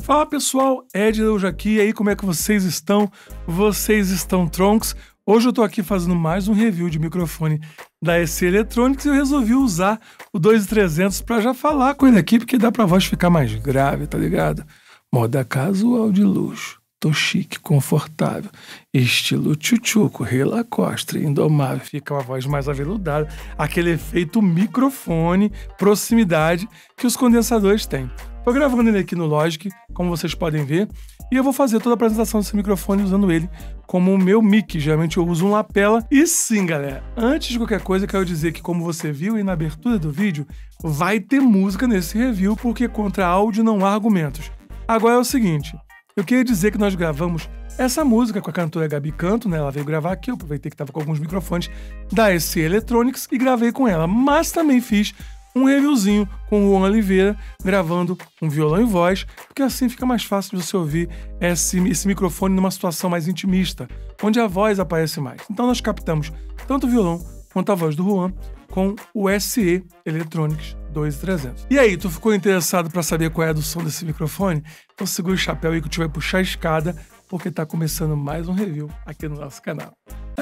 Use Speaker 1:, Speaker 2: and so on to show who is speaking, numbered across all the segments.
Speaker 1: Fala pessoal, Ed Araújo aqui, e aí como é que vocês estão? Vocês estão tronks? Hoje eu tô aqui fazendo mais um review de microfone da SE Electronics e eu resolvi usar o 2300 para já falar com ele aqui, porque dá pra voz ficar mais grave, tá ligado? Moda casual de luxo, tô chique, confortável, estilo tchutchuco, Rei Lacoste, indomável, fica uma voz mais aveludada, aquele efeito microfone, proximidade que os condensadores têm. Tô gravando ele aqui no Logic, como vocês podem ver, e eu vou fazer toda a apresentação desse microfone usando ele como o meu mic. Geralmente eu uso um lapela. E sim, galera, antes de qualquer coisa, eu quero dizer que, como você viu aí na abertura do vídeo, vai ter música nesse review, porque contra áudio não há argumentos. Agora é o seguinte, eu queria dizer que nós gravamos essa música com a cantora Gabi Canto, né? Ela veio gravar aqui, eu aproveitei que estava com alguns microfones da SE Electronics e gravei com ela, mas também fiz um reviewzinho com o Juan Oliveira, gravando um violão e voz, porque assim fica mais fácil de você ouvir esse microfone numa situação mais intimista, onde a voz aparece mais. Então nós captamos tanto o violão quanto a voz do Juan com o SE Electronics 2300. E aí, tu ficou interessado para saber qual é o som desse microfone? Então segura o chapéu aí que tu vai puxar a escada, porque tá começando mais um review aqui no nosso canal.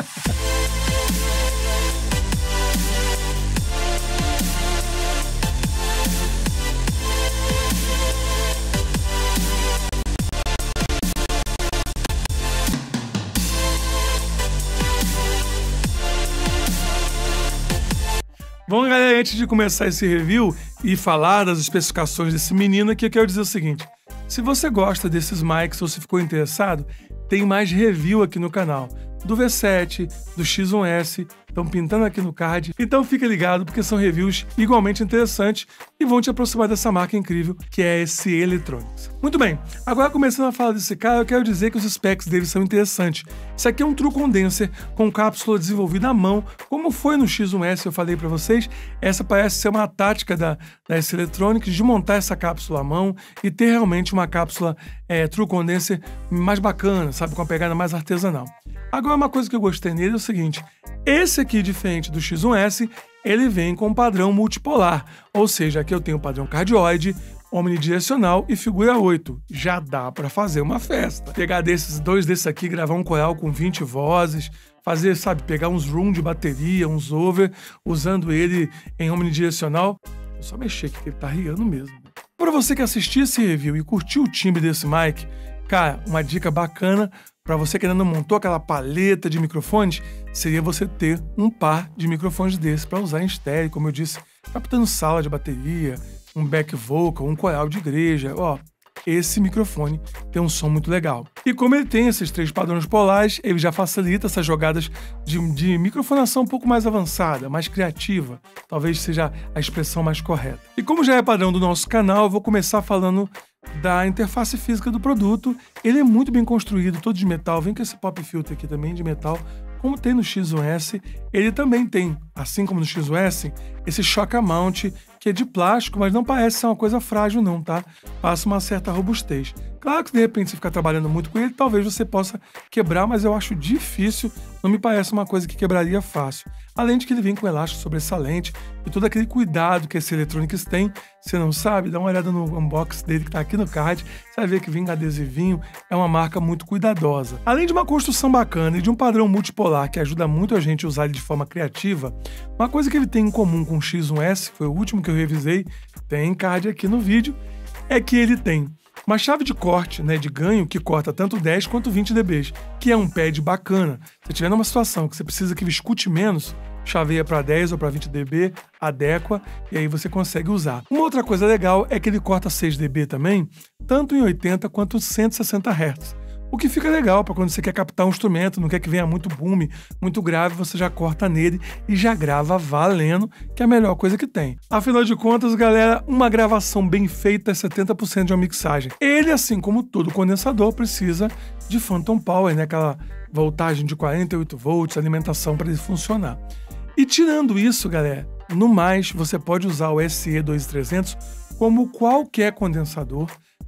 Speaker 1: Bom, galera, antes de começar esse review e falar das especificações desse menino aqui, eu quero dizer o seguinte. Se você gosta desses mics ou se ficou interessado, tem mais review aqui no canal. Do V7, do X1S, estão pintando aqui no card. Então fica ligado, porque são reviews igualmente interessantes e vão te aproximar dessa marca incrível que é a SE Electronics. Muito bem, agora começando a falar desse cara, eu quero dizer que os specs dele são interessantes. Isso aqui é um True Condenser com cápsula desenvolvida à mão, como foi no X1S, eu falei para vocês. Essa parece ser uma tática da SE Electronics de montar essa cápsula à mão e ter realmente uma cápsula True Condenser mais bacana, sabe, com a pegada mais artesanal. Agora, uma coisa que eu gostei nele é o seguinte, esse aqui, diferente do X1S, ele vem com padrão multipolar, ou seja, aqui eu tenho o padrão cardioide, omnidirecional e figura 8. Já dá para fazer uma festa. Pegar dois desses aqui, gravar um coral com 20 vozes, fazer, sabe, pegar uns room de bateria, uns over, usando ele em omnidirecional. Eu só mexer aqui, que ele tá riando mesmo. Para você que assistiu esse review e curtiu o timbre desse mic, cara, uma dica bacana para você que ainda não montou aquela paleta de microfones, seria você ter um par de microfones desses para usar em estéreo, como eu disse, captando sala de bateria, um back vocal, um coral de igreja. Ó, esse microfone tem um som muito legal. E como ele tem esses 3 padrões polares, ele já facilita essas jogadas de microfonação um pouco mais avançada, mais criativa. Talvez seja a expressão mais correta. E como já é padrão do nosso canal, eu vou começar falando da interface física do produto. Ele é muito bem construído, todo de metal. Vem com esse pop filter aqui também de metal, como tem no X1S. Ele também tem, assim como no X1S, esse shock mount, que é de plástico, mas não parece ser uma coisa frágil não, tá? Passa uma certa robustez. Claro que de repente você ficar trabalhando muito com ele, talvez você possa quebrar, mas eu acho difícil, não me parece uma coisa que quebraria fácil. Além de que ele vem com elástico sobressalente e todo aquele cuidado que esse Electronics tem. Você não sabe? Dá uma olhada no unbox dele que tá aqui no card, você vai ver que vem com adesivinho, é uma marca muito cuidadosa. Além de uma construção bacana e de um padrão multipolar que ajuda muito a gente a usar ele de forma criativa, uma coisa que ele tem em comum com o X1S, foi o último que eu revisei, tem card aqui no vídeo, é que ele tem uma chave de corte, né, de ganho, que corta tanto 10 quanto 20 dB, que é um pad bacana. Se tiver numa situação que você precisa que ele escute menos, chaveia para 10 ou para 20 dB, adequa, e aí você consegue usar. Uma outra coisa legal é que ele corta 6 dB também, tanto em 80 quanto 160 Hz. O que fica legal para quando você quer captar um instrumento, não quer que venha muito boom, muito grave, você já corta nele e já grava valendo, que é a melhor coisa que tem. Afinal de contas, galera, uma gravação bem feita é 70% de uma mixagem. Ele, assim como todo condensador, precisa de phantom power, né? Aquela voltagem de 48 volts, alimentação para ele funcionar. E tirando isso, galera, no mais, você pode usar o SE 2300 como qualquer condensador,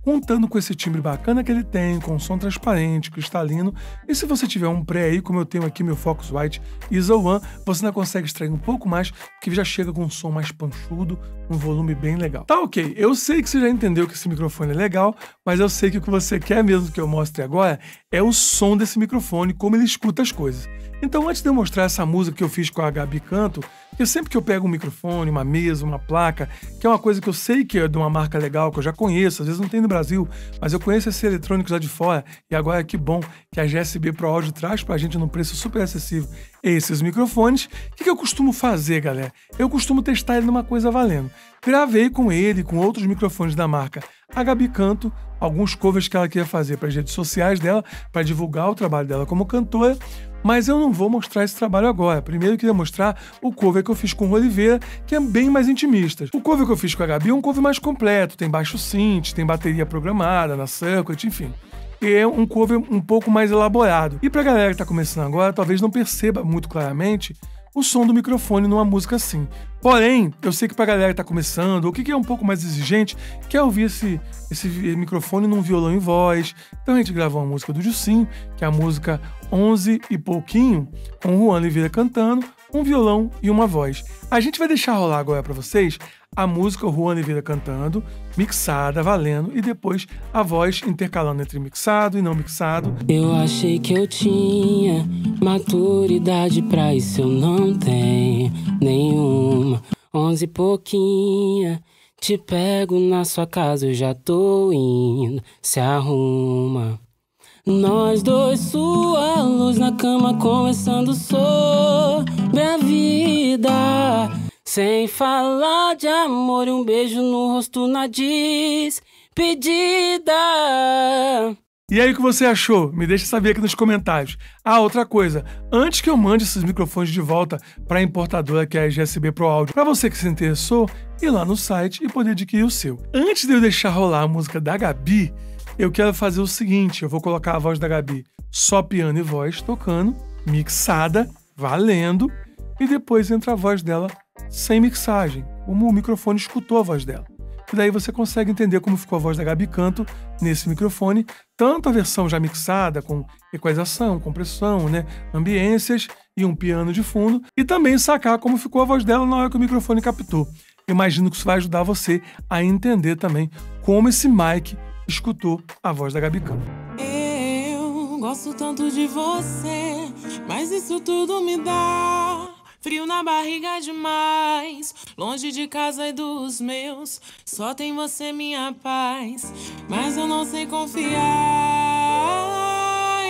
Speaker 1: contando com esse timbre bacana que ele tem, com som transparente, cristalino. E se você tiver um pré aí, como eu tenho aqui meu Focusrite ISO One, você ainda consegue extrair um pouco mais, porque já chega com um som mais panchudo, um volume bem legal. Tá ok, eu sei que você já entendeu que esse microfone é legal, mas eu sei que o que você quer mesmo que eu mostre agora é o som desse microfone, como ele escuta as coisas. Então, antes de eu mostrar essa música que eu fiz com a Gabi Canto, porque sempre que eu pego um microfone, uma mesa, uma placa, que é uma coisa que eu sei que é de uma marca legal, que eu já conheço, às vezes não tem no Brasil, mas eu conheço esses eletrônicos lá de fora, e agora que bom que a GSB Pro Audio traz pra gente num preço super acessível esses microfones. O que eu costumo fazer, galera? Eu costumo testar ele numa coisa valendo. Gravei com ele, com outros microfones da marca a Gabi Canto, alguns covers que ela queria fazer para as redes sociais dela, para divulgar o trabalho dela como cantora, mas eu não vou mostrar esse trabalho agora. Primeiro eu queria mostrar o cover que eu fiz com o Oliveira, que é bem mais intimista. O cover que eu fiz com a Gabi é um cover mais completo, tem baixo synth, tem bateria programada na circuit, enfim. E é um cover um pouco mais elaborado. E pra galera que tá começando agora, talvez não perceba muito claramente o som do microfone numa música assim. Porém, eu sei que pra galera que tá começando, ou que é um pouco mais exigente, quer ouvir esse microfone num violão e voz. Então a gente gravou uma música do Jucinho, que é a música 11 e pouquinho, com o Juan Oliveira cantando, um violão e uma voz. A gente vai deixar rolar agora pra vocês a música, o Juan Oliveira cantando, mixada, valendo, e depois a voz intercalando entre mixado e não mixado.
Speaker 2: Eu achei que eu tinha maturidade pra isso, eu não tenho nenhuma. 11 e pouquinha, te pego na sua casa, eu já tô indo, se arruma. Nós dois, sua luz na cama, começando sobre a vida. Sem falar de amor e um beijo no rosto na despedida.
Speaker 1: E aí, o que você achou? Me deixa saber aqui nos comentários. Ah, outra coisa, antes que eu mande esses microfones de volta para a importadora que é a GSB Pro Audio, para você que se interessou, ir lá no site e poder adquirir o seu. Antes de eu deixar rolar a música da Gabi, eu quero fazer o seguinte, eu vou colocar a voz da Gabi só piano e voz tocando, mixada, valendo, e depois entra a voz dela sem mixagem, como o microfone escutou a voz dela. E daí você consegue entender como ficou a voz da Gabi Canto nesse microfone, tanto a versão já mixada, com equalização, compressão, ambiências e um piano de fundo, e também sacar como ficou a voz dela na hora que o microfone captou. Imagino que isso vai ajudar você a entender também como esse mic escutou a voz da Gabi Canto.
Speaker 3: Eu gosto tanto de você, mas isso tudo me dá frio na barriga demais. Longe de casa e dos meus, só tem você, minha paz. Mas eu não sei confiar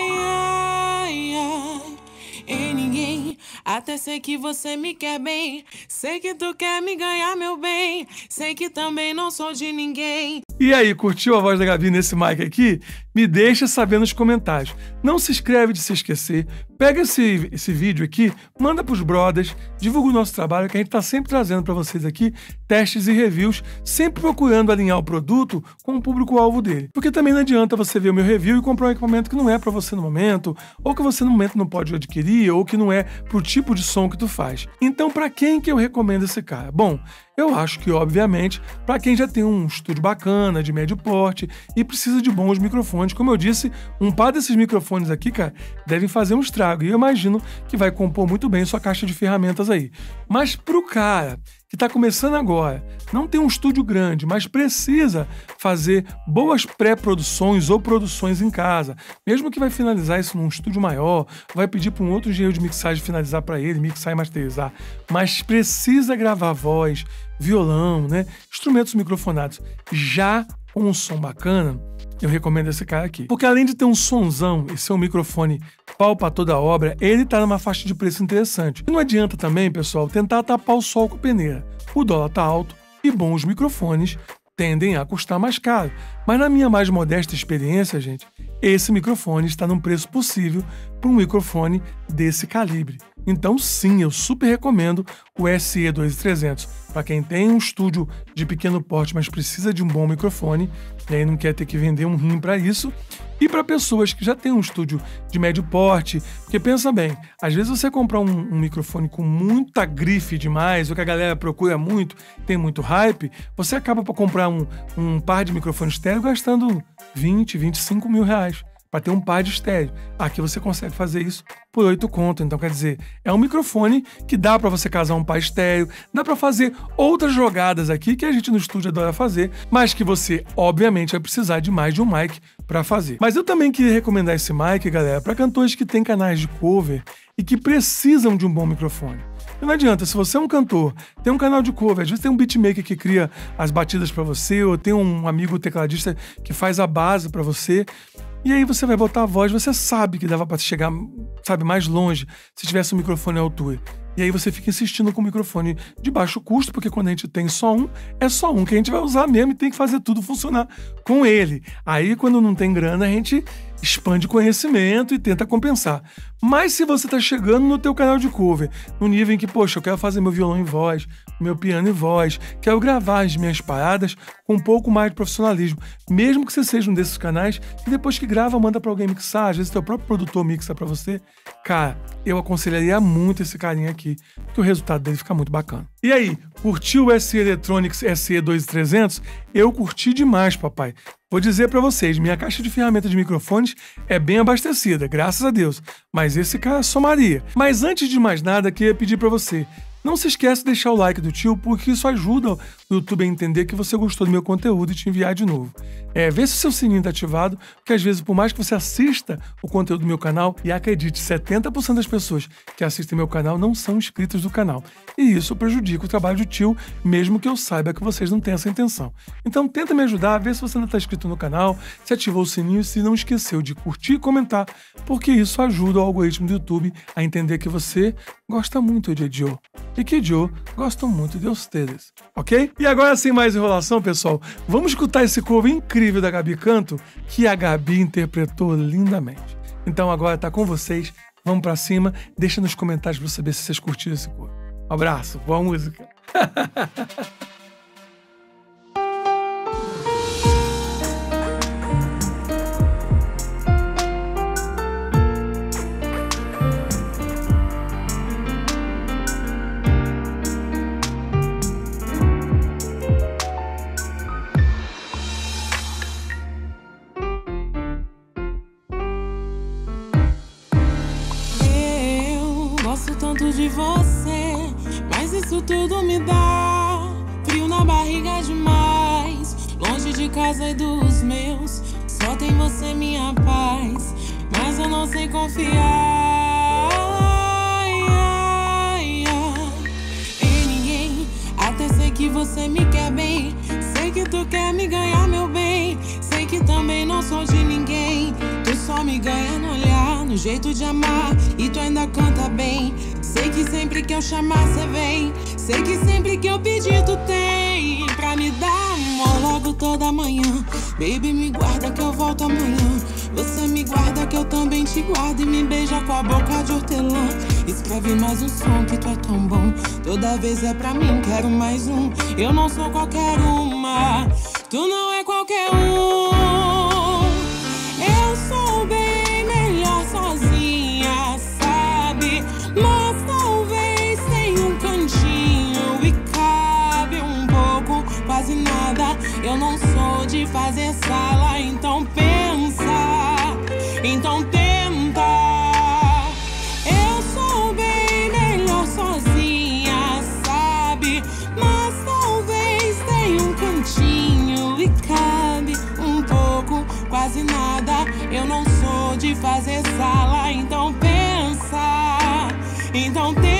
Speaker 3: em ninguém. Até sei que você me quer bem, sei que tu quer me ganhar, meu bem, sei que também não sou de ninguém.
Speaker 1: E aí, curtiu a voz da Gabi nesse mic aqui? Me deixa saber nos comentários. Não se inscreve de se esquecer. Pega esse vídeo aqui, manda pros brothers, divulga o nosso trabalho, que a gente tá sempre trazendo para vocês aqui testes e reviews, sempre procurando alinhar o produto com o público-alvo dele. Porque também não adianta você ver o meu review e comprar um equipamento que não é para você no momento, ou que você no momento não pode adquirir, ou que não é pro tipo de som que tu faz. Então, para quem que eu recomendo esse cara? Bom, eu acho que, obviamente, para quem já tem um estúdio bacana, de médio porte, e precisa de bons microfones. Como eu disse, um par desses microfones aqui, cara, devem fazer um estrago. E eu imagino que vai compor muito bem sua caixa de ferramentas aí. Mas pro cara que está começando agora, não tem um estúdio grande, mas precisa fazer boas pré-produções ou produções em casa, mesmo que vai finalizar isso num estúdio maior, vai pedir para um outro engenheiro de mixagem finalizar para ele, mixar e masterizar, mas precisa gravar voz, violão, instrumentos microfonados, já com um som bacana, eu recomendo esse cara aqui. Porque além de ter um sonzão e ser um microfone pau pra toda a obra, ele tá numa faixa de preço interessante. E não adianta também, pessoal, tentar tapar o sol com a peneira. O dólar tá alto e bons microfones tendem a custar mais caro. Mas na minha mais modesta experiência, gente, esse microfone está num preço possível para um microfone desse calibre. Então sim, eu super recomendo o SE2300 para quem tem um estúdio de pequeno porte, mas precisa de um bom microfone e aí não quer ter que vender um rim para isso, e para pessoas que já têm um estúdio de médio porte, porque pensa bem, às vezes você comprar um microfone com muita grife demais, ou que a galera procura muito, tem muito hype, você acaba para comprar um par de microfone estéreo gastando 20, 25 mil reais para ter um par de estéreo. Aqui você consegue fazer isso por 8 conto. Então, quer dizer, é um microfone que dá para você casar um par estéreo, dá para fazer outras jogadas aqui que a gente no estúdio adora fazer, mas que você, obviamente, vai precisar de mais de um mic para fazer. Mas eu também queria recomendar esse mic, galera, para cantores que têm canais de cover e que precisam de um bom microfone. E não adianta, se você é um cantor, tem um canal de cover, às vezes tem um beatmaker que cria as batidas para você, ou tem um amigo tecladista que faz a base para você, e aí você vai botar a voz, você sabe que dava para chegar, sabe, mais longe se tivesse um microfone à altura. E aí você fica insistindo com o microfone de baixo custo, porque quando a gente tem só um, é só um que a gente vai usar mesmo e tem que fazer tudo funcionar com ele. Aí quando não tem grana, a gente expande conhecimento e tenta compensar. Mas se você está chegando no teu canal de cover, no nível em que, poxa, eu quero fazer meu violão em voz, meu piano em voz, quero gravar as minhas paradas com um pouco mais de profissionalismo, mesmo que você seja um desses canais e depois que grava, manda para alguém mixar, às vezes teu próprio produtor mixa para você, cara, eu aconselharia muito esse carinha aqui, porque o resultado dele fica muito bacana. E aí, curtiu o SE Electronics SE2300? Eu curti demais, papai. Vou dizer para vocês, minha caixa de ferramentas de microfones é bem abastecida, graças a Deus. Mas esse cara somaria. Mas antes de mais nada, queria pedir para você, não se esqueça de deixar o like do tio, porque isso ajuda o YouTube a entender que você gostou do meu conteúdo e te enviar de novo. Vê se o seu sininho está ativado, porque às vezes, por mais que você assista o conteúdo do meu canal, e acredite, 70% das pessoas que assistem meu canal não são inscritas do canal. E isso prejudica o trabalho do tio, mesmo que eu saiba que vocês não têm essa intenção. Então tenta me ajudar, vê se você não está inscrito no canal, se ativou o sininho e se não esqueceu de curtir e comentar, porque isso ajuda o algoritmo do YouTube a entender que você gosta muito de Joe. E que Joe gosta muito de vocês, ok? E agora, sem mais enrolação, pessoal, vamos escutar esse cover incrível da Gabi Canto, que a Gabi interpretou lindamente. Então agora tá com vocês, vamos pra cima, deixa nos comentários pra eu saber se vocês curtiram esse cover. Um abraço, boa música!
Speaker 3: Gosto tanto de você, mas isso tudo me dá frio na barriga demais. Longe de casa e dos meus, só tem você minha paz. Mas eu não sei confiar em ninguém. Até sei que você me quer bem, sei que tu quer me ganhar, meu bem. Sei que também não sou de ninguém, tu só me ganha no olhar, no jeito de amar, e tu ainda canta bem. Sei que sempre que eu chamar cê vem, sei que sempre que eu pedir tu tem pra me dar amor logo toda manhã. Baby, me guarda que eu volto amanhã. Você me guarda que eu também te guardo, e me beija com a boca de hortelã. Escreve mais um som que tu é tão bom, toda vez é pra mim, quero mais um. Eu não sou qualquer uma, tu não é qualquer um. Eu sou bem melhor sozinha, sabe? Mas talvez tenha um cantinho e cabe um pouco, quase nada. Eu não sou de fazer sala, então pensa, então tenta. Eu sou bem melhor sozinha, sabe? Mas talvez tenha um cantinho e cabe um pouco, quase nada. Eu não sou de fazer sala, então pensa, então tenta.